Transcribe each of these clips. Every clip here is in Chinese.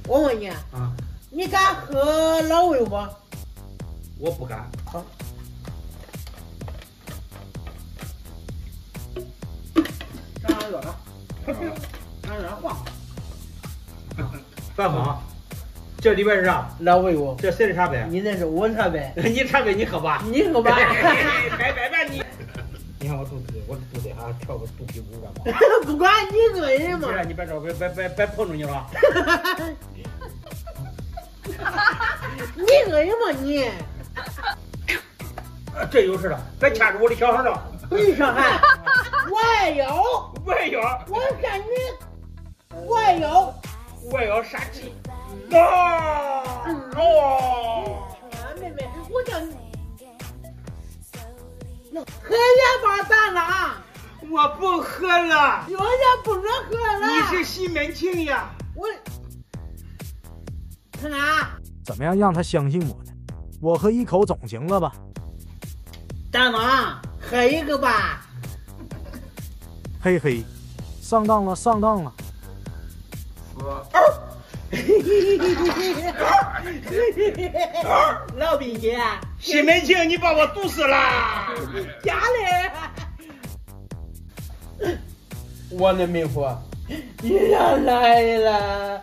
我问你啊，你敢喝老魏不？ 我不敢。 好，上热了，上热晃。 范峰，这里边是啥？ 老魏不？ 这谁的茶杯？ 你那是我茶杯。 你茶杯你喝吧。 你喝吧。 别你。你看我肚子还跳个肚皮舞干嘛？ 不管你一个人嘛。 你别别碰着你了。 你一个人嘛你。 这有事了，别掐住我的小孩了。 你小孩，我也有，我看你，我也有， 我也要杀气。 妹妹，我叫你。喝两包咱了， 我不喝了， 有人不能喝了。 你是西门庆呀？ 我看看， 怎么样让他相信我呢？我喝一口总行了吧？ 大妈，喝一个吧。 嘿嘿，上当了，上当了。 老兵姐， 西门庆，你把我毒死了！ 家里，我的妹夫，你要来了。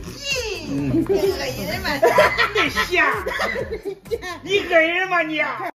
你个人嘛，你吓！你个人嘛你！